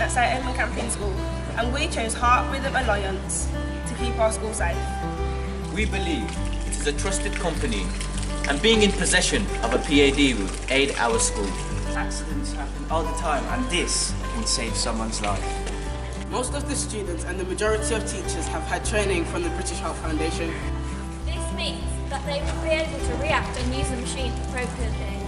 at St Edmund Campion School, and we chose Heart Rhythm Alliance to keep our school safe. We believe it is a trusted company, and being in possession of a PAD will aid our school. Accidents happen all the time, and this can save someone's life. Most of the students and the majority of teachers have had training from the British Heart Foundation. This means that they will be able to react and use the machine appropriately.